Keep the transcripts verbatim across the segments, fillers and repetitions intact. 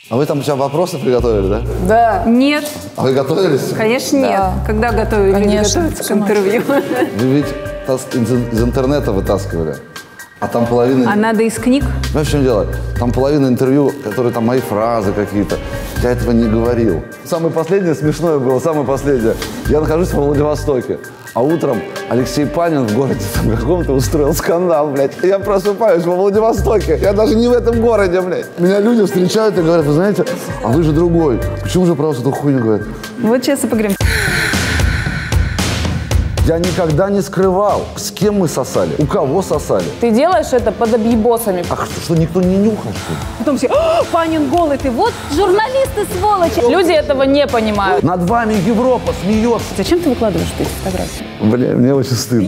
А вы там сейчас вопросы приготовили, да? Да. Нет. А вы готовились? Конечно, да. нет. Когда готовили, Конечно, готовиться к интервью? Вы ведь из, из интернета вытаскивали. А там половина... А надо из книг? Ну, в чем дело? Там половина интервью, которые там мои фразы какие-то. Я этого не говорил. Самое последнее смешное было, самое последнее. Я нахожусь во Владивостоке, а утром Алексей Панин в городе там каком-то устроил скандал, блядь. Я просыпаюсь во Владивостоке. Я даже не в этом городе, блядь. Меня люди встречают и говорят: вы знаете, а вы же другой. Почему же про вас эту хуйню говорят? Вот сейчас и поговорим. Я никогда не скрывал, с кем мы сосали, у кого сосали. Ты делаешь это под объебосами. А что, что никто не нюхает, что ли? Потом все: Панин голый, ты вот журналисты, сволочи. Люди этого не понимают. Над вами Европа смеется. Зачем ты выкладываешь эти фотографии? Бля, мне очень стыдно.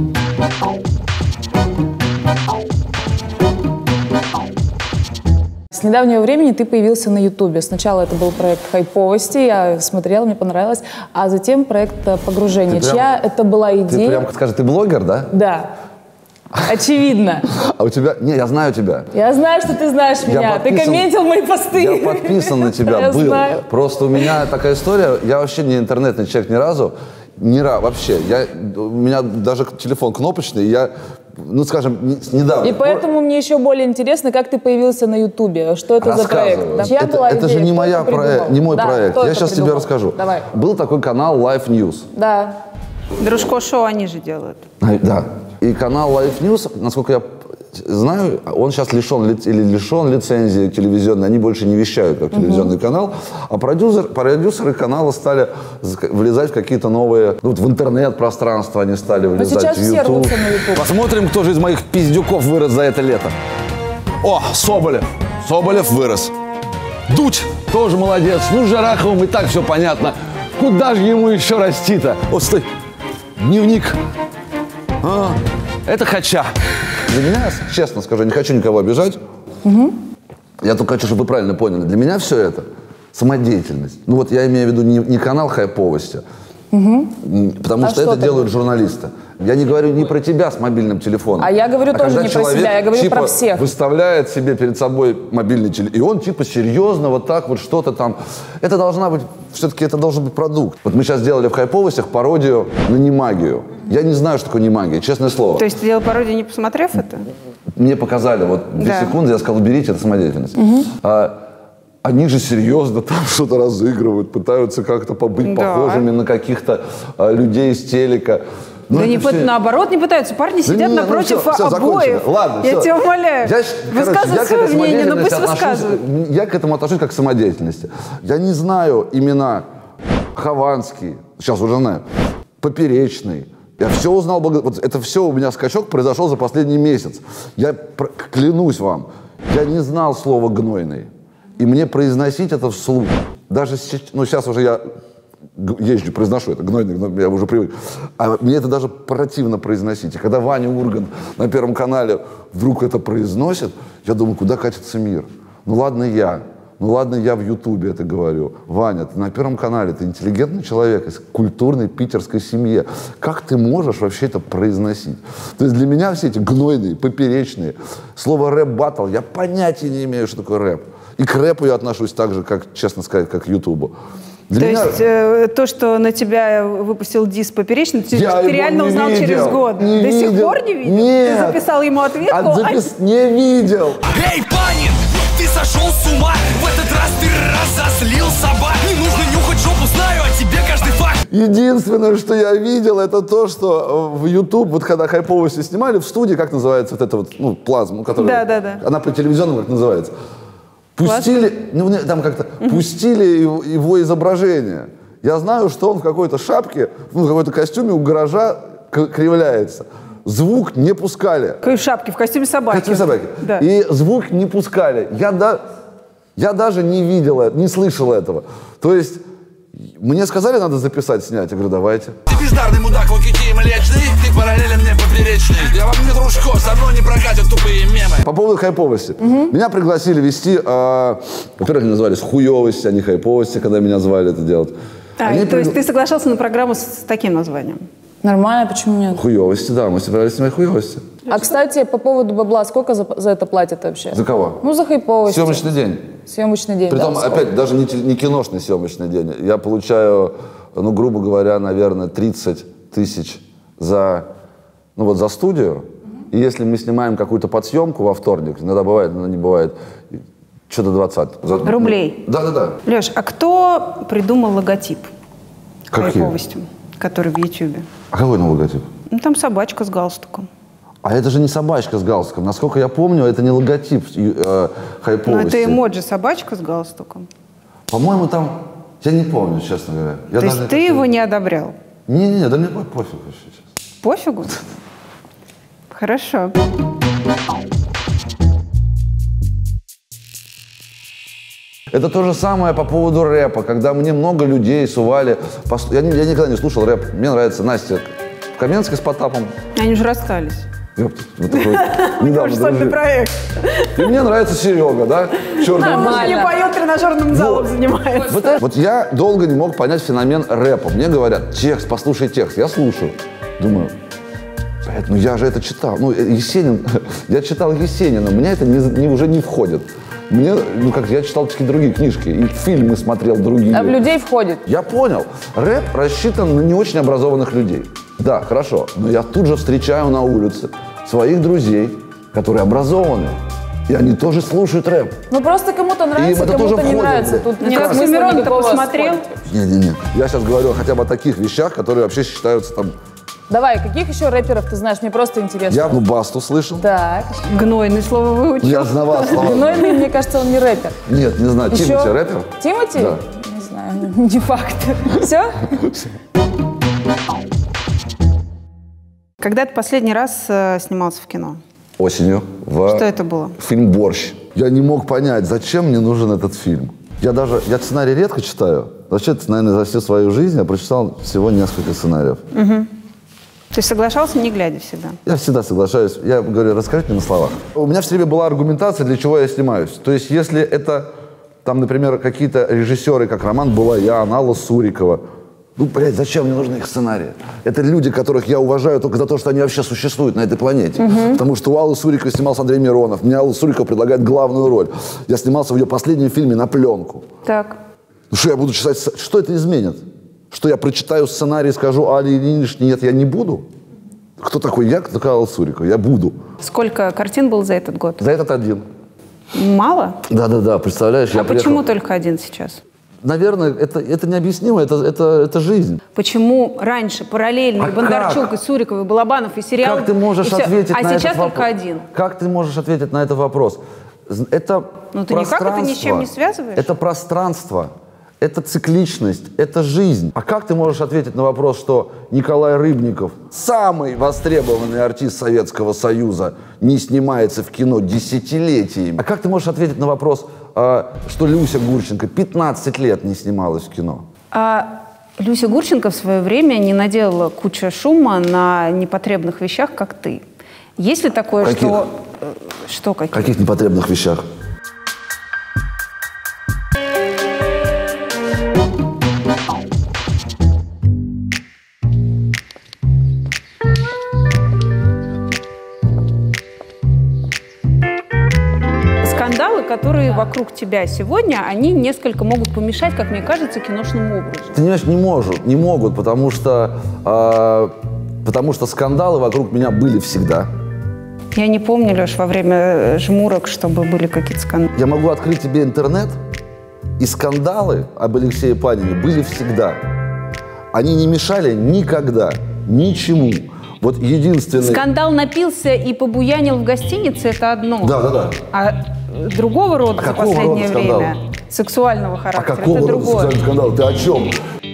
С недавнего времени ты появился на Ютубе. Сначала это был проект хайповости, я смотрела, мне понравилось, а затем проект погружения. Ты Чья прям, это была идея? Ты прям скажи, ты блогер, да? Да. Очевидно. А у тебя... Не, я знаю тебя. Я знаю, что ты знаешь меня. Ты комментил мои посты. Я подписан на тебя, Я был. знаю. Просто у меня такая история, я вообще не интернетный человек ни разу. Ни разу, вообще. Я, у меня даже телефон кнопочный, и я, ну, скажем, не, недавно... И поэтому мне еще более интересно, как ты появился на Ютубе. Что это за проект? Да. Чья Это, была это идея? же не, Кто моя это проект, не мой да, проект. кто Я это сейчас придумал? тебе расскажу. Давай. Был такой канал Life News. Да. Дружко шоу они же делают. Да. И канал Life News, насколько я знаю, он сейчас лишен, ли- или лишен лицензии телевизионной, они больше не вещают как телевизионный uh-huh. канал, а продюсер, продюсеры канала стали влезать в какие-то новые, ну, вот в интернет-пространство они стали влезать, сейчас в все YouTube. рвутся на YouTube. Посмотрим, кто же из моих пиздюков вырос за это лето. О, Соболев. Соболев вырос. Дудь тоже молодец. Ну, с Жараховым и так все понятно. Куда же ему еще расти-то? Вот стой. Дневник. А, это Хача. Для меня, честно скажу, не хочу никого обижать. Угу. Я только хочу, чтобы вы правильно поняли. Для меня все это самодеятельность. Ну вот я имею в виду не, не канал хайповости, угу. потому а что, что это делают журналисты. Я не говорю не про тебя с мобильным телефоном. А я говорю а тоже не про себя, я говорю типа, про всех. Выставляет себе перед собой мобильный телефон, и он типа серьезно вот так вот что-то там. Это должна быть, все-таки это должен быть продукт. Вот мы сейчас сделали в хайповостях пародию на немагию. Я не знаю, что такое немагия, честное слово. То есть ты делал пародию, не посмотрев это? Мне показали, вот две да. секунды, я сказал, уберите, это самодеятельность. Угу. А, они же серьезно там что-то разыгрывают, пытаются как-то побыть да. похожими на каких-то а, людей из телека. Ну, да не все... наоборот не пытаются. Парни да сидят не, напротив ну все, все, обоев. Ладно, я все. тебя умоляю. Я, высказывай короче, свое мнение, но пусть отношусь, высказывают. Я к этому отношусь как к самодеятельности. Я не знаю имена Хованский, сейчас уже знаю, Поперечный. Я все узнал, вот это все у меня скачок произошел за последний месяц. Я клянусь вам, я не знал слова «гнойный». И мне произносить это вслух, даже сейчас, ну сейчас уже я езжу, произношу это, гнойный, гнойный, я уже привык. А мне это даже противно произносить. И когда Ваня Ургант на Первом канале вдруг это произносит, я думаю, куда катится мир? Ну ладно я, ну ладно я в Ютубе это говорю. Ваня, ты на Первом канале, ты интеллигентный человек из культурной питерской семьи. Как ты можешь вообще это произносить? То есть для меня все эти гнойные, поперечные, слово рэп-баттл, я понятия не имею, что такое рэп. И к рэпу я отношусь так же, как, честно сказать, как к Ютубу. Для то меня... есть э, то, что на тебя выпусил диск Поперечный, ты, ты реально узнал видел, через год? Не До видел. сих пор не видел? Нет. Ты записал ему ответку? А запис... а... Не видел. Эй, Панин, ты сошел с ума. В этот раз ты разозлил собак. Не нужно нюхать жопу, знаю о тебе каждый факт. Единственное, что я видел, это то, что в YouTube, вот когда хайповости снимали, в студии, как называется вот эта вот, ну, плазма, которая... Да, да, да. Она по телевизионному как называется. Пустили, ну, там как-то, угу. пустили его, его изображение. Я знаю, что он в какой-то шапке, ну, в какой-то костюме у гаража кривляется. Звук не пускали. Какой шапки? В костюме собаки. В костюме собаки. Да. И звук не пускали. Я, да, я даже не видел, не слышал этого. То есть мне сказали, надо записать, снять. Я говорю, давайте. Ты бездарный мудак, локити млечный. Ты параллелен мне поперечный. Я вам не дружко, со мной не прокатят тупые мемы. По поводу хайповости. Угу. Меня пригласили вести, э, во-первых, они назывались хуевости, а не хайповости, когда меня звали это делать. А, они то пригла... есть ты соглашался на программу с таким названием? Нормально, почему нет? Хуевости, да, мы собирались снимать хуевости. А, кстати, по поводу бабла, сколько за, за это платят вообще? За кого? Ну, за хайповости. Съемочный день. Съемочный день, Притом, да, опять, даже не, те- не киношный съемочный день. Я получаю, ну, грубо говоря, наверное, тридцать тысяч за, ну, вот за студию. И если мы снимаем какую-то подсъемку во вторник, иногда бывает, иногда не бывает, что-то двадцать. За- Рублей? Да-да-да. Леш, а кто придумал логотип Какие? хайповости, который в Ютьюбе? А какой на логотип? Ну, там собачка с галстуком. А это же не собачка с галстуком. Насколько я помню, это не логотип э, хайповости. Ну, это эмоджи собачка с галстуком. По-моему, там... Я не помню, честно говоря. Я То есть даже ты как-то- его не одобрял? Не-не-не, да мне по- пофиг вообще сейчас. Пофигу? Хорошо. Это то же самое по поводу рэпа, когда мне много людей сували. пос- Я, не- я никогда не слушал рэп. Мне нравится Настя Каменская с Потапом. Они уже расстались. Ёпта, вот такой недавно Тоже сольный дружили. проект. И мне нравится Серега, да? Черный А, мужик. он не поет, тренажерным залом Вот. занимается. Вот, вот я долго не мог понять феномен рэпа. Мне говорят, текст, послушай текст. Я слушаю. Думаю, блядь, ну я же это читал. Ну, Есенин, я читал Есенина, меня это не, не- уже не входит. Мне, ну как, я читал какие-то другие книжки, и фильмы смотрел другие. А в людей входит. Я понял. Рэп рассчитан на не очень образованных людей. Да, хорошо. Но я тут же встречаю на улице своих друзей, которые образованы. И они тоже слушают рэп. Ну просто кому-то Им нравится, это кому-то тоже не входит, нравится. блядь. Тут Нет, нет смысла Оксимирон-то никакого посмотрел? спорить. Не-не-не. Я сейчас говорю хотя бы о таких вещах, которые вообще считаются там... Давай, каких еще рэперов ты знаешь? Мне просто интересно. Я ну Басту слышал. Так. Гнойное слово выучил. Я знавал слова. Гнойный, мне кажется, он не рэпер. Нет, не знаю. Еще- Тимати рэпер? Тимати? Да. Не знаю, не факт. Все? Когда ты последний раз э, снимался в кино? Осенью. В... Что это было? Фильм «Борщ». Я не мог понять, зачем мне нужен этот фильм. Я даже, я сценарий редко читаю. Вообще, наверное, за всю свою жизнь я прочитал всего несколько сценариев. Ты соглашался, не глядя всегда? Я всегда соглашаюсь. Я говорю, расскажите мне на словах. У меня все время была аргументация, для чего я снимаюсь. То есть, если это, там, например, какие-то режиссеры, как Роман Булаян, Алла Сурикова, ну, блядь, зачем мне нужны их сценарии? Это люди, которых я уважаю только за то, что они вообще существуют на этой планете. Потому что у Аллы Суриковой снимался Андрей Миронов. Мне Алла Сурикова предлагает главную роль. Я снимался в ее последнем фильме на пленку. Так. Ну что я буду читать? сц- Что это изменит? Что я прочитаю сценарий и скажу Али Ильиничне, нет, я не буду? Кто такой я, кто такая Алла Сурикова? Я буду. Сколько картин было за этот год? За этот один. Мало? Да-да-да, представляешь, я А почему приехал- только один сейчас? Наверное, это, это необъяснимо, это, это, это жизнь. Почему раньше параллельно А и Бондарчук, как? и Суриков, и Балабанов, и сериал? Как ты можешь и всё, ответить а на сейчас этот только вопрос? один? Как ты можешь ответить на этот вопрос? З- Это Ну, ты никак это ни с чем не связываешь? Это пространство, это цикличность, это жизнь. А как ты можешь ответить на вопрос, что Николай Рыбников, самый востребованный артист Советского Союза, не снимается в кино десятилетиями? А как ты можешь ответить на вопрос, а, что Люся Гурченко пятнадцать лет не снималась в кино? А Люся Гурченко в свое время не наделала кучу шума на непотребных вещах, как ты. Есть ли такое, Каких? что... э, Что В каких? каких непотребных вещах? Скандалы, которые вокруг тебя сегодня, они несколько могут помешать, как мне кажется, киношному образу. Ты понимаешь, не могут, не могут, потому что, э, потому что скандалы вокруг меня были всегда. Я не помню, Леш, во время э, жмурок, чтобы были какие-то скандалы. Я могу открыть тебе интернет, и скандалы об Алексее Панине были всегда. Они не мешали никогда, ничему. Вот единственный... Скандал напился и побуянил в гостинице – это одно. Да, да, да. А э, другого рода А за какого последнее рода скандал? время, сексуального А характера, какого это рода другое. сексуальный скандал? Ты о чем?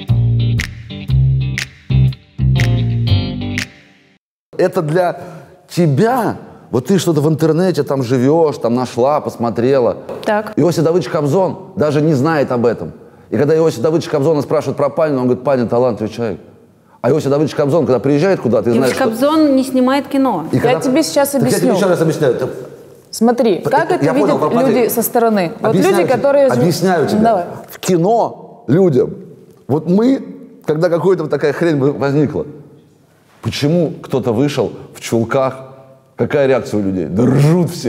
Это для тебя. Вот ты что-то в интернете там живешь, там нашла, посмотрела. Так. Иосиф Давыдович Кобзон даже не знает об этом. И когда Иосиф Давыдович Кобзона спрашивают про Панина, он говорит, Панин талантливый человек. А Иосиф Давыдович Кобзон, когда приезжает куда-то, ты знаешь, Иосиф Кобзон не снимает кино. И когда- тебе сейчас Так я тебе объясню. еще раз объясняю. Ты- Смотри, как Я это понял, видят посмотри. люди со стороны. Вот Объясняю люди, тебе, которые... жив- Объясняю тебе. Давай. В кино людям, вот мы, когда какая-то вот такая хрень возникла, почему кто-то вышел в чулках, какая реакция у людей? Да ржут все.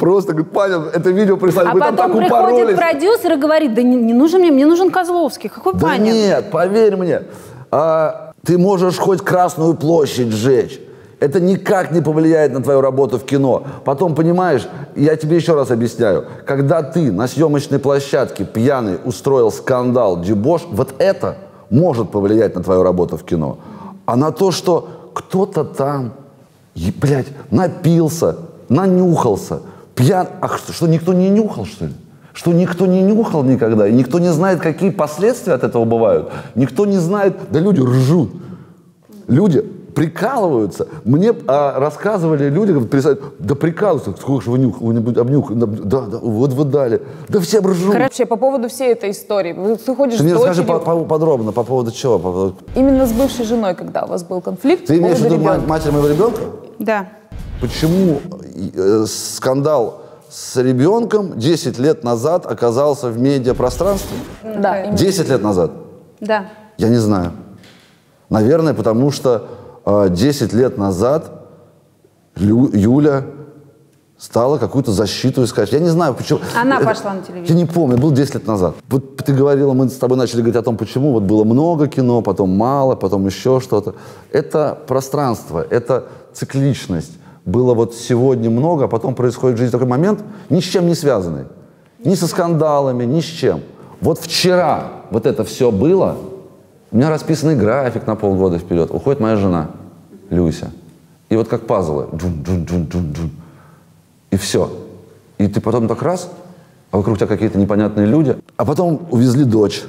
Просто, говорит, Паня, это видео прислали, А вы там потом так приходит упоролись. продюсер и говорит, да не, не нужен мне, мне нужен Козловский. Какой Да Паня? нет, поверь мне, а, ты можешь хоть Красную площадь сжечь. Это никак не повлияет на твою работу в кино. Потом, понимаешь, я тебе еще раз объясняю, когда ты на съемочной площадке пьяный устроил скандал, дебош, вот это может повлиять на твою работу в кино. А на то, что кто-то там, и, блядь, напился, нанюхался, пьян... А что, что, никто не нюхал, что ли? Что никто не нюхал никогда, и никто не знает, какие последствия от этого бывают. Никто не знает... Да люди ржут. Люди прикалываются. Мне а, рассказывали люди, говорят, да прикалываются, сколько же вы нюхали, вы обнюхали, да, да, вот вы дали. Да все ржут. Короче, по поводу всей этой истории. Ты ходишь Ты с мне расскажи дочерью, по- по- подробно, по поводу чего? По поводу... именно с бывшей женой, когда у вас был конфликт. Ты по имеешь в поводу виду ма- ребенка. матерь моего ребенка? Да. Почему э, скандал с ребенком десять лет назад оказался в медиапространстве? Да, именно. десять лет назад? Да. Я не знаю. Наверное, потому что э, десять лет назад Лю- Юля стала какую-то защиту искать. Я не знаю, почему. Она Это- пошла на телевидение. Я не помню, было десять лет назад. Вот ты говорила, мы с тобой начали говорить о том, почему вот было много кино, потом мало, потом еще что-то. Это пространство, это цикличность. Было вот сегодня много, а потом происходит в жизни такой момент, ни с чем не связанный. Ни со скандалами, ни с чем. Вот вчера вот это все было, у меня расписанный график на полгода вперед. Уходит моя жена, Люся. И вот как пазлы. Джун-джун-джун-джун-джун. И все. И ты потом так раз, а вокруг тебя какие-то непонятные люди. А потом увезли дочь.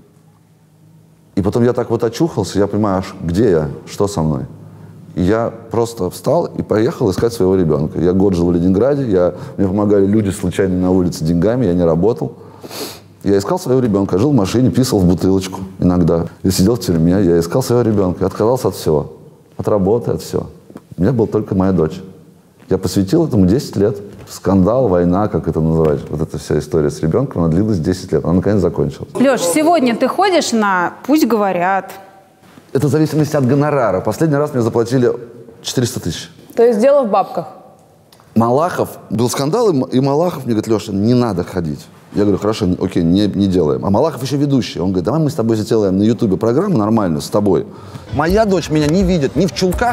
И потом я так вот очухался, я понимаю, аж где я, что со мной. И я просто встал и поехал искать своего ребенка. Я год жил в Ленинграде, я, мне помогали люди случайно на улице деньгами, я не работал. Я искал своего ребенка, жил в машине, писал в бутылочку иногда. Я сидел в тюрьме, я искал своего ребенка, я отказался от всего. От работы, от всего. У меня была только моя дочь. Я посвятил этому десять лет. Скандал, война, как это называть. Вот эта вся история с ребенком, она длилась десять лет. Она наконец закончилась. Леш, сегодня ты ходишь на «Пусть говорят». Это в зависимости от гонорара. Последний раз мне заплатили четыреста тысяч. То есть дело в бабках. Малахов, был скандал, и и Малахов мне говорит, Леша, не надо ходить. Я говорю, хорошо, окей, не, не делаем. А Малахов еще ведущий. Он говорит, давай мы с тобой сделаем на Ютубе программу нормальную, с тобой. Моя дочь меня не видит ни в чулках,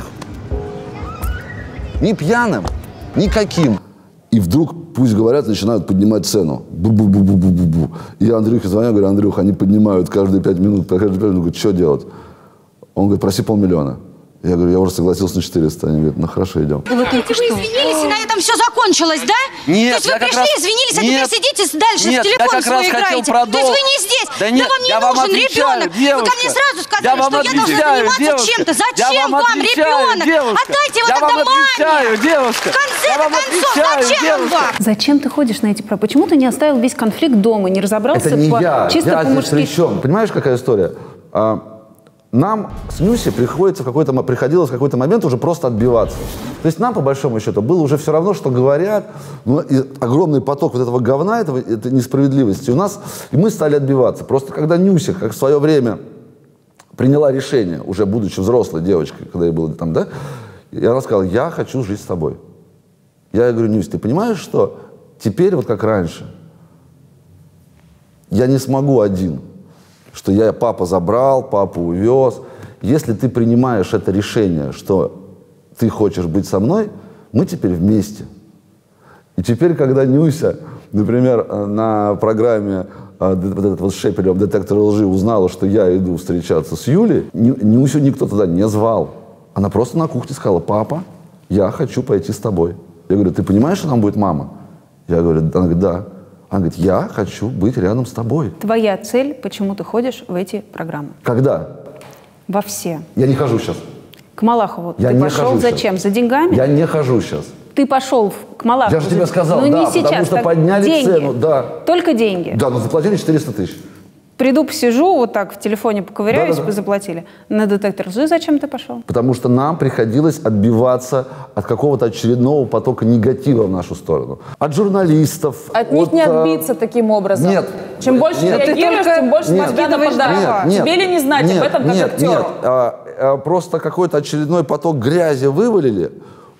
ни пьяным, никаким. И вдруг, пусть говорят, начинают поднимать цену. Бу-бу-бу-бу-бу-бу. И я Андрюхе звоню, говорю, Андрюха, они поднимают каждые пять минут, каждые пять минут. Говорит, что делать? Он говорит, проси полмиллиона. Я говорю, я уже согласился на четыреста. Они говорят, ну хорошо, идем. Вы извинились, и на этом все закончилось, да? Нет, То есть вы я как пришли, раз- извинились, а Нет, теперь сидите дальше нет, в я телефон как свой раз хотел играете. То продол- есть вы не здесь. Да нет, вам не я вам нужен отвечаю, ребенок. Вы ко девушка. мне сразу Я сказали, вам что я должна отвечаю, заниматься девушка. чем-то. Я Зачем вам вам отвечаю, ребенок? девушка. Отдайте его Я тогда вам маме. отвечаю, девушка. В конце Я вам концов, отвечаю, зачем девушка. вам? Зачем ты ходишь на эти про? Почему ты не оставил весь конфликт дома, не разобрался Это не по, я. чисто я здесь по-мужски? при чем? Понимаешь, какая история? А, нам с Нюси приходится в какой-то, мо- приходилось в какой-то момент уже просто отбиваться. То есть нам, по большому счету, было уже все равно, что говорят. Ну, и огромный поток вот этого говна, этого, этой несправедливости. У нас, и мы стали отбиваться. Просто когда Нюся, как в свое время, приняла решение, уже будучи взрослой девочкой, когда ей было там, да, и она сказала, я хочу жить с тобой. Я ей говорю, Нюсь, ты понимаешь, что теперь вот как раньше, я не смогу один, что я папа забрал, папу увез. Если ты принимаешь это решение, что ты хочешь быть со мной, мы теперь вместе. И теперь, когда Нюся, например, на программе э, вот этот вот с Шепелевым «Детектор лжи» узнала, что я иду встречаться с Юлей, Ню- Нюсю никто туда не звал. Она просто на кухне сказала, папа, я хочу пойти с тобой. Я говорю, ты понимаешь, что там будет мама? Я говорю, она говорит, да. Она говорит, я хочу быть рядом с тобой. Твоя цель, почему ты ходишь в эти программы? Когда? Во все. Я не хожу сейчас. К Малахову Я ты не пошел хожу зачем? сейчас. За деньгами? Я не хожу сейчас. Ты пошел в- к Малахову. Я же тебе за- сказал, ну, да, не потому сейчас, что так подняли деньги. цену, да. Только деньги. Да, но заплатили четыреста тысяч. Приду, посижу, вот так в телефоне поковыряюсь, Да-да-да. заплатили. На детектор лжи зачем ты пошел? Потому что нам приходилось отбиваться от какого-то очередного потока негатива в нашу сторону. От журналистов. От них не э, отбиться таким образом. Нет. Чем больше Нет. ты реагируешь, Ты только тем больше нет. тебя Скидываешь нападают. дрова. Нет, Тебе ли не знать нет, об этом как нет, актеру? Нет, а, а, просто какой-то очередной поток грязи вывалили,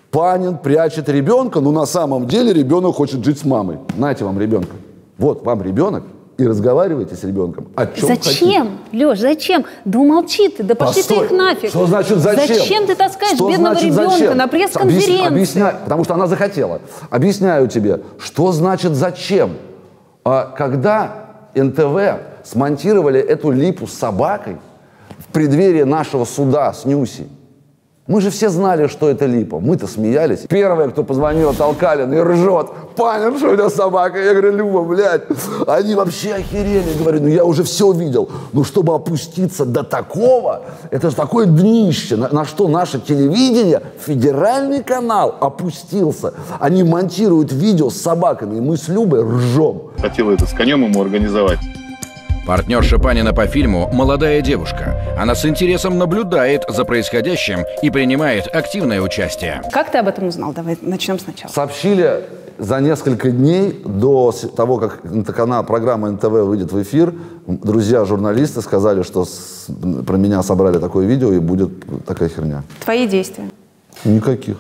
Панин прячет ребенка, но на самом деле ребенок хочет жить с мамой. Нате вам ребенка. Вот вам ребенок, и разговаривайте с ребенком. О чем Зачем, Леш, зачем? Да умолчи ты, да пошли ты их нафиг. Что значит зачем? Зачем ты таскаешь что бедного значит, ребенка зачем? на пресс-конференции? Объясня, объясня, потому что она захотела. Объясняю тебе, что значит зачем. А когда эн тэ вэ смонтировали эту липу с собакой в преддверии нашего суда с Нюсей, мы же все знали, что это липа. Мы-то смеялись. Первое, кто позвонил, Толкалин, и ржет. Панин, что у тебя собака? Я говорю, Люба, блядь. Они вообще охерели. Говорю, ну я уже все видел. Ну чтобы опуститься до такого, это же такое днище. На, на что наше телевидение, федеральный канал опустился. Они монтируют видео с собаками, и мы с Любой ржем. Хотела это с конем ему организовать. Партнерша Панина по фильму – молодая девушка. Она с интересом наблюдает за происходящим и принимает активное участие. Как ты об этом узнал? Давай начнем сначала. Сообщили за несколько дней до того, как канал, программа эн тэ вэ выйдет в эфир. Друзья-журналисты сказали, что с, про меня собрали такое видео и будет такая херня. Твои действия? Никаких.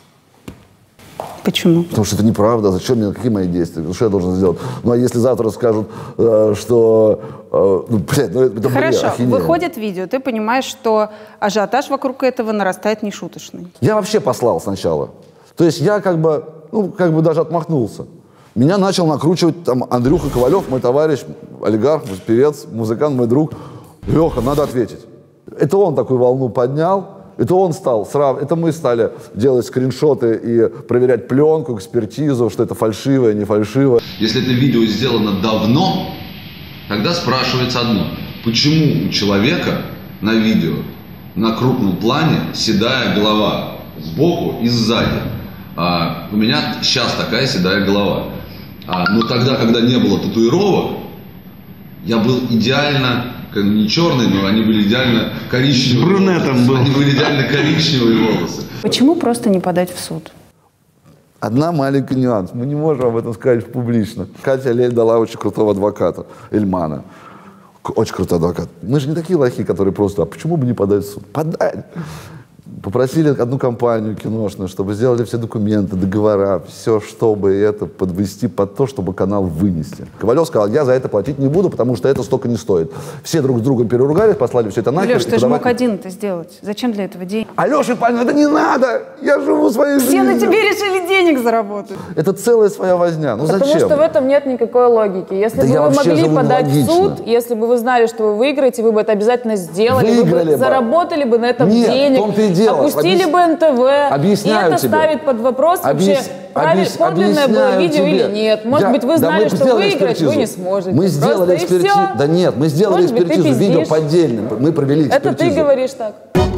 Почему? Потому что это неправда. Зачем мне, какие мои действия? Что я должен сделать? Ну, а если завтра скажут, э, что... Э, ну, блядь, ну, это Хорошо, ахинея. Выходит видео, ты понимаешь, что ажиотаж вокруг этого нарастает нешуточный. Я вообще послал сначала. То есть я как бы, ну, как бы даже отмахнулся. Меня начал накручивать там Андрюха Ковалев, мой товарищ, олигарх, певец, музыкант, мой друг. Леха, надо ответить. Это он такую волну поднял. Это он стал, срав... это мы стали делать скриншоты и проверять пленку, экспертизу, что это фальшивое, не фальшивое. Если это видео сделано давно, тогда спрашивается одно. Почему у человека на видео, на крупном плане, седая голова сбоку и сзади? А у меня сейчас такая седая голова. А, но тогда, когда не было татуировок, я был идеально... не черные, но они были идеально коричневые. Брюнетом был. Они были идеально коричневые волосы. Почему просто не подать в суд? Одна маленький нюанс. Мы не можем об этом сказать публично. Катя Лель дала очень крутого адвоката, Эльмана. Очень крутой адвокат. Мы же не такие лохи, которые просто, а почему бы не подать в суд? Подать! Попросили одну компанию киношную, чтобы сделали все документы, договора, все, чтобы это подвести под то, чтобы канал вынести. Ковалев сказал, я за это платить не буду, потому что это столько не стоит. Все друг с другом переругались, послали все это нахер. Леш, ты же мог один это сделать. Зачем для этого денег? Алеша, Панин, это не надо! Я живу своей жизнью. Все на тебе решили денег заработать. Это целая своя возня. Ну Потому зачем? что в этом нет никакой логики. Если Да бы я вы вообще могли живу подать в логично. суд, если бы вы знали, что вы выиграете, вы бы это обязательно сделали, Выиграли вы бы бы. заработали бы на этом Нет, денег, в том-то и дело. опустили Объяс- бы эн тэ вэ, Объясняю и это тебе. ставит под вопрос вообще, Объяс- правильно, объяс- подлинное было объясняю видео тебе. или нет. Может Я- быть, вы да знали, мы что сделали выиграть экспертизу. вы не сможете. Мы сделали Просто и экспертизу. всё. Да нет, мы сделали Может быть, ты экспертизу видео пиздишь. поддельно. Мы провели экспертизу. Это ты говоришь так.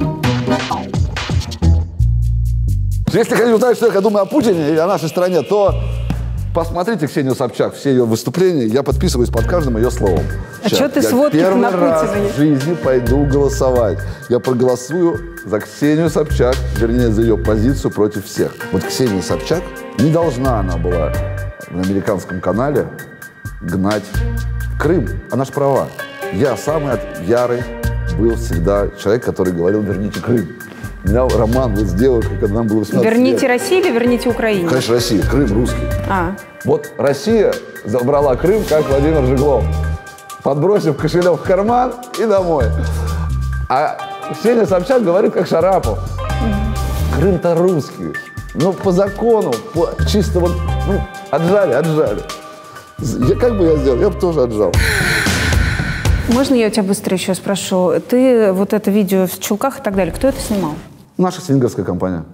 Если хотите узнать, что я думаю о Путине и о нашей стране, то посмотрите Ксению Собчак, все ее выступления. Я подписываюсь под каждым ее словом. А Сейчас. чё ты Я сводки первый на раз Путина есть? в жизни пойду голосовать. Я проголосую за Ксению Собчак, вернее, за ее позицию против всех. Вот Ксения Собчак, не должна она была на американском канале гнать Крым. Она ж права. Я самый от- ярый был всегда человек, который говорил «верните Крым». У меня роман вот с девушкой, когда нам было восемнадцать Верните лет. Россию или верните Украину? Конечно, Россия. Крым русский. А, Вот Россия забрала Крым, как Владимир Жиглов, подбросив кошелек в карман и домой. А Ксения Собчак говорит, как Шарапов. Крым-то русский. Ну, по закону, по, чисто вот, ну, отжали, отжали. Я, как бы я сделал? Я бы тоже отжал. можно я у тебя быстро еще спрошу? Ты вот это видео в чулках и так далее, кто это снимал? Наша свингерская компания.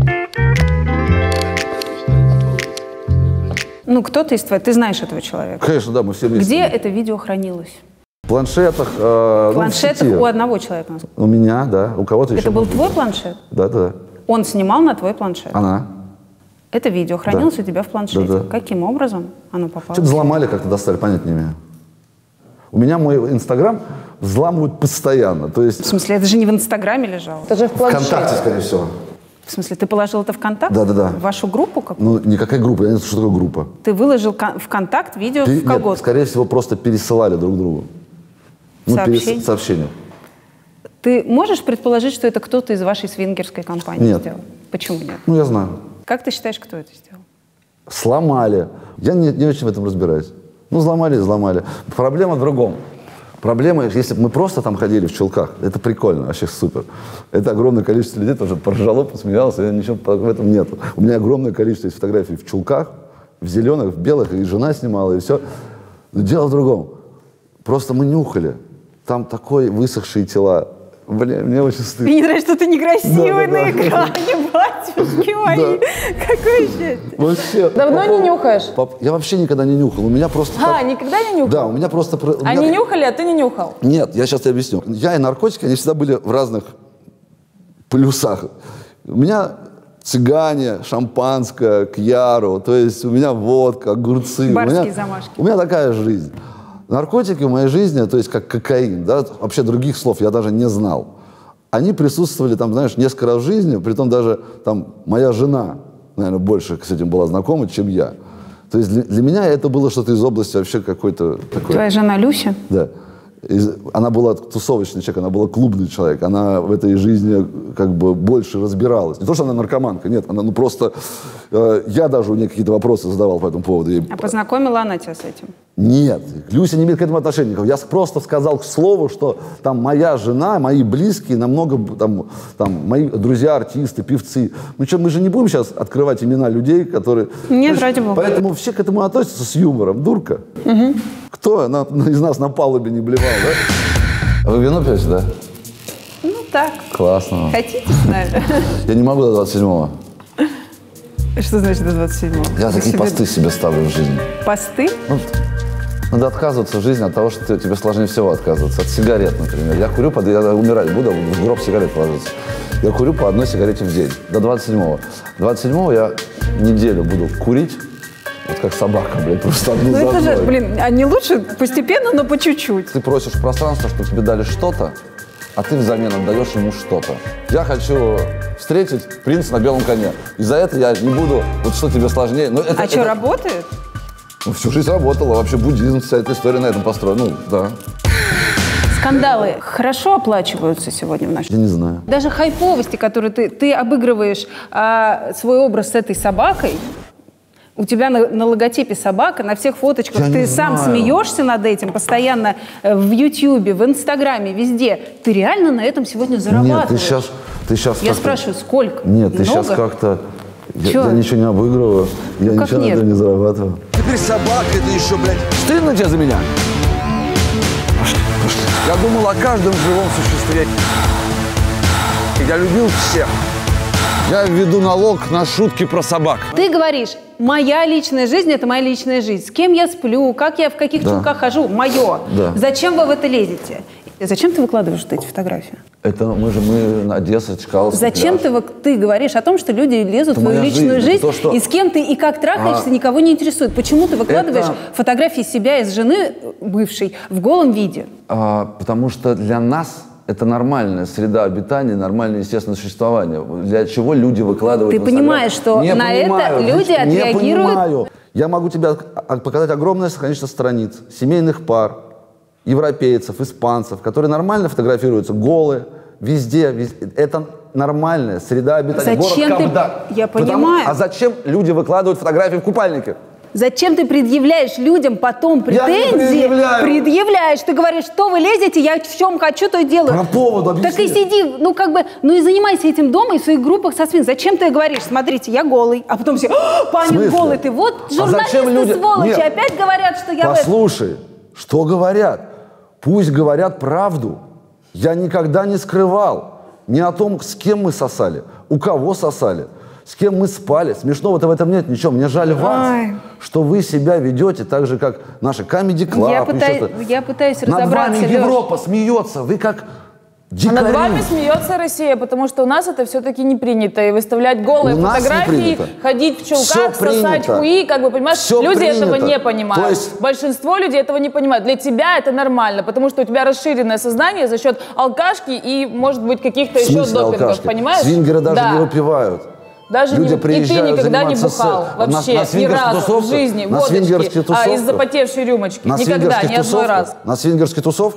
Ну, кто-то из твоих, ты знаешь этого человека. Конечно, да, мы все вместе. Где это видео хранилось? В планшетах. Э, В планшетах ну, в сети. у одного человека. У меня, да. У кого-то еще. Это был может быть. твой планшет? Да, да, да. Он снимал на твой планшет? Она. Это видео хранилось у тебя в планшете? Да, да. Каким образом оно попало? Что-то взломали, как-то достали, понять не имею. У меня мой Инстаграм взламывают постоянно. То есть В смысле, это же не в Инстаграме лежало? Это же в планшете. ВКонтакте, скорее всего. В смысле, ты положил это в контакт? Да, да, да. В вашу группу какую? Ну, никакая группа, я не знаю, что такое группа. Ты выложил кон- в контакт видео Пе- в колготку? Нет, скорее всего, просто пересылали друг другу. Ну, перес- Сообщение? Сообщение. Ты можешь предположить, что это кто-то из вашей свингерской компании Нет. сделал? Почему нет? Ну, я знаю. Как ты считаешь, кто это сделал? Сломали. Я не, не очень в этом разбираюсь. Ну, взломали, взломали. Проблема в другом. Проблема, если бы мы просто там ходили в чулках, это прикольно, вообще супер. Это огромное количество людей тоже поржало, посмеялся, я ничего в этом нет. У меня огромное количество есть фотографий в чулках, в зеленых, в белых, и жена снимала, и все. Но дело в другом. Просто мы нюхали. Там такой высохшие тела. Блин, мне очень стыдно. Мне не нравится, что ты некрасивый Да, да, на да. экране, батюшки мои. Какое счастье. Вообще. Давно По не поводу- нюхаешь? по- Я вообще никогда не нюхал. У меня просто... А, так- никогда не нюхал? Да, у меня просто... про- у меня- Они нюхали, а ты не нюхал? Нет, я сейчас тебе объясню. Я и наркотики, они всегда были в разных плюсах. У меня цыгане, шампанское, кьяру, то есть у меня водка, огурцы. Барские у меня, замашки. У меня такая жизнь. Наркотики в моей жизни, то есть как кокаин, да, вообще других слов я даже не знал. Они присутствовали там, знаешь, несколько раз в жизни, притом даже там моя жена, наверное, больше с этим была знакома, чем я. То есть для, для меня это было что-то из области вообще какой-то такой... Твоя жена Люся? Да. Из- она была тусовочный человек, она была клубный человек, она в этой жизни как бы больше разбиралась. Не то, что она наркоманка, нет, она ну просто... э, я даже у нее какие-то вопросы задавал по этому поводу. И- А познакомила она тебя с этим? Нет, Люся не имеет к этому отношения. Я просто сказал к слову, что там моя жена, мои близкие, намного, там, там мои друзья, артисты, певцы. Мы что, мы же не будем сейчас открывать имена людей, которые... Нет, Знаешь, ради бога. Поэтому все к этому относятся с юмором. Дурка. Угу. Кто на- из нас на палубе не блевал, да? Вы вино пьете, да? Ну так. Классно. Хотите с нами? Я не могу до двадцать седьмого. Что значит до двадцать седьмого? Я Вы такие себе- посты себе ставлю в жизни. Посты? Ну, надо отказываться в жизни от того, что ты- тебе сложнее всего отказываться. От сигарет, например. Я курю, под, я умирать буду, в гроб сигарет ложиться. Я курю по одной сигарете в день. До двадцать седьмого. двадцать седьмого я неделю буду курить, вот как собака, блядь, просто одну Ну за это же, одной. блин, а не лучше постепенно, но по чуть-чуть. Ты просишь пространство, чтобы тебе дали что-то, а ты взамен отдаешь ему что-то. Я хочу встретить принца на белом коне. И за это я не буду, вот что тебе сложнее. Но это, А что, это- работает? Ну, всю жизнь работала. Вообще буддизм, вся эта история на этом построена. Ну, да. Скандалы хорошо оплачиваются сегодня в нашей... Я не знаю. Даже хайповости, которые ты, ты обыгрываешь а, свой образ с этой собакой, у тебя на, на логотипе собака, на всех фоточках, Я ты не сам знаю. смеешься над этим постоянно э, в Ютьюбе, в Инстаграме, везде. Ты реально на этом сегодня зарабатываешь. Нет, ты сейчас... Ты сейчас Я как-то- спрашиваю, сколько? Нет, ты Много? сейчас как-то... Я, Чё? я ничего не обыгрываю, я Ну, как ничего на нет? этом не зарабатываю. Теперь собака это еще, блядь. Стыдно тебе за меня? Я думал о каждом живом существе. Я любил всех. Я введу налог на шутки про собак. Ты говоришь, моя личная жизнь – это моя личная жизнь. С кем я сплю, как я в каких Да. чулках хожу – мое. Да. Зачем вы в это лезете? Зачем ты выкладываешь вот эти фотографии? Это мы же, мы Одесса, Чкаловский Зачем пляж. ты, вот- ты говоришь о том, что люди лезут Это в твою моя личную жизнь, жизнь, это то, что- и с кем ты и как трахаешься, А. никого не интересует? Почему ты выкладываешь Это- фотографии себя из жены бывшей в голом виде? А, потому что для нас это нормальная среда обитания, нормальное естественное существование. Для чего люди выкладывают Ты в Инстаграм? понимаешь, что Не на это понимаю, люди значит, не отреагируют? понимаю. Я могу тебе от- показать огромное количество страниц семейных пар, европейцев, испанцев, которые нормально фотографируются, голые, везде. везде. Это нормальная среда обитания. Зачем Город ты- Кавда. Я Потому- понимаю. А зачем люди выкладывают фотографии в купальнике? Зачем ты предъявляешь людям потом Я не претензии? предъявляю. Предъявляешь. Ты говоришь, что вы лезете, я в чем хочу, то и делаю. Про повод объясни. Так и сиди, ну как бы, ну и занимайся этим дома и в своих группах со СМИ. Зачем ты говоришь, смотрите, я голый, а потом все, «А, В Панин смысле? голый, ты вот А журналисты зачем люди- сволочи Нет. опять говорят, что я в этом». Послушай, что говорят? Пусть говорят правду. Я никогда не скрывал ни о том, с кем мы сосали, у кого сосали, с кем мы спали. Смешного-то в этом нет ничего. Мне жаль вас, Ай. что вы себя ведете так же, как наши Comedy Club. Я еще пытай- что-то. я пытаюсь Над разобраться, вами Лёш. Европа смеется. Вы как А дикари. над вами смеется Россия, потому что у нас это все-таки не принято. И выставлять голые У нас не фотографии, принято. ходить в Всё чулках, сосать принято. хуи, как бы, понимаешь, Всё люди этого принято. не понимают. То есть- Большинство людей этого не понимают. Для тебя это нормально, потому что у тебя расширенное сознание за счет алкашки и, может быть, каких-то В еще смысле допингов, алкашки? понимаешь? Свингеры даже Да. не выпивают. Даже Люди не, и ты приезжают никогда не заниматься бухал сексом. вообще, На- на ни свингерских разу в тусовках? жизни, На водочки, свингерских а, из тусовках? запотевшей рюмочки. На Никогда, свингерских ни одной тусовках? раз. На свингерских тусовках?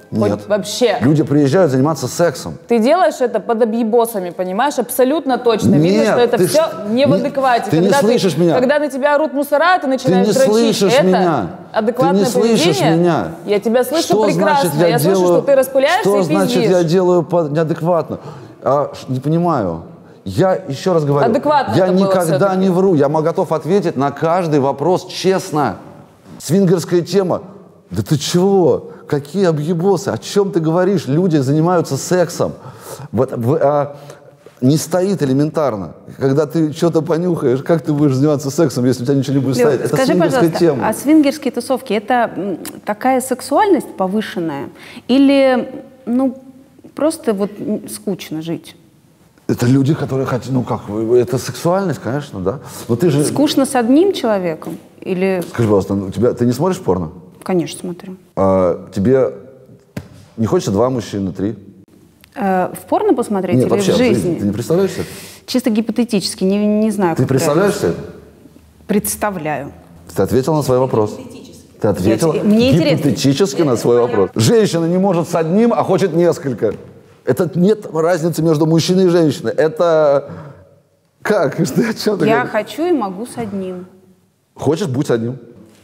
Нет. Хоть вообще. Люди приезжают заниматься сексом. Ты делаешь это под объебосами, понимаешь? Абсолютно точно. Нет, Видно, что это ты все ж- не в не- адеквате. ты не когда слышишь меня. Когда на тебя орут мусора, ты Ты начинаешь не дрочить. слышишь это меня. адекватное ты не слышишь поведение? меня. Я тебя слышу что прекрасно. Значит, я, я делаю, слышу, что ты распыляешься Что и значит, пиздишь. я делаю по- неадекватно? А, ш- не понимаю. Я еще раз говорю, Адекватно я это было никогда всё-таки. не вру. Я мо- готов ответить на каждый вопрос честно. Свингерская тема. Да ты чего? Какие объебосы? О чем ты говоришь? Люди занимаются сексом. Вот, в- а, не стоит элементарно. Когда ты что-то понюхаешь, как ты будешь заниматься сексом, если у тебя ничего не будет Лёв, стоять? Это скажи, свингерская пожалуйста, тема. а свингерские тусовки – это м, такая сексуальность повышенная или, ну, просто вот м, скучно жить? Это люди, которые хотят, ну как, это сексуальность, конечно, да. Но ты же, Скучно с одним человеком или… скажи, пожалуйста, у тебя, ты не смотришь порно? Конечно, смотрю. А, тебе не хочется два мужчины, три? Э, в порно посмотреть Нет, или вообще, в жизни? Ты не представляешь себе? Чисто гипотетически, не, не знаю, Ты как представляешь реально. себе? Представляю. Ты ответил на свой вопрос. Ты ответил Я те- мне интересно. гипотетически на свой вопрос. Женщина не может с одним, а хочет несколько. Это нет разницы между мужчиной и женщиной. Это как? Что, о чем ты Я говоришь? хочу и могу с одним. Хочешь, будь с одним.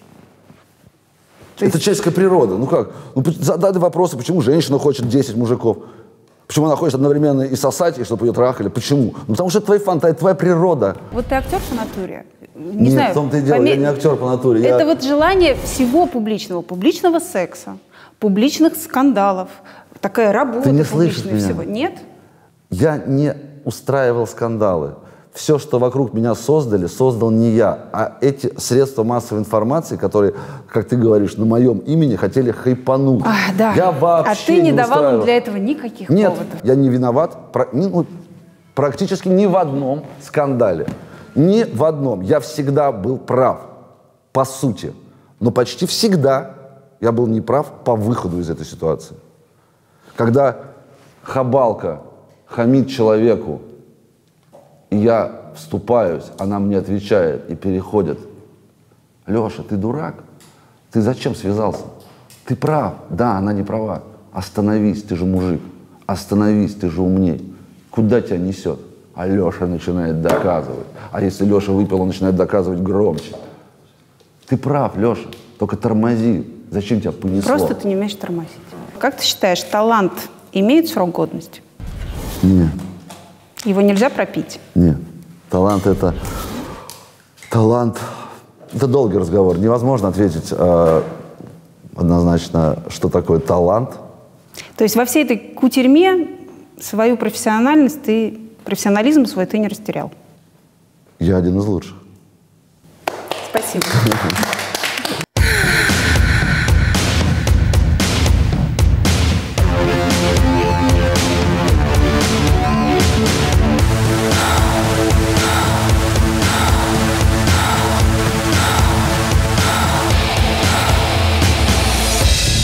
То Это есть- человеческая природа. Ну как? Ну, п- задай вопросы, почему женщина хочет десять мужиков? Почему она хочет одновременно и сосать, и чтобы ее трахали? Почему? Ну потому что это твои фантазии, это твоя природа. Вот ты актер по натуре? Не Нет, знаю, в том-то и дело, поме- я не актер по натуре. Это я... вот желание всего публичного, публичного секса, публичных скандалов, такая работа Ты не слышишь публичная меня? всего. Нет? Я не устраивал скандалы. Все, что вокруг меня создали, создал не я, а эти средства массовой информации, которые, как ты говоришь, на моем имени хотели хайпануть. А, да. Я вообще а ты не, давал им устраивал. для этого никаких Нет, поводов. я не виноват про- ни- ну, практически ни в одном скандале. Ни в одном. Я всегда был прав, по сути. Но почти всегда я был неправ по выходу из этой ситуации. Когда хабалка хамит человеку, и я вступаюсь, она мне отвечает и переходит. Леша, ты дурак? Ты зачем связался? Ты прав. Да, она не права. Остановись, ты же мужик. Остановись, ты же умней. Куда тебя несет? А Леша начинает доказывать. А если Леша выпил, он начинает доказывать громче. Ты прав, Леша. Только тормози. Зачем тебя понесло? Просто ты не умеешь тормозить. Как ты считаешь, талант имеет срок годности? Нет. Его нельзя пропить? Нет. Талант это... Талант... Это долгий разговор. Невозможно ответить э, однозначно, что такое талант. То есть во всей этой кутерьме свою профессиональность ты, профессионализм свой ты не растерял? Я один из лучших. Спасибо.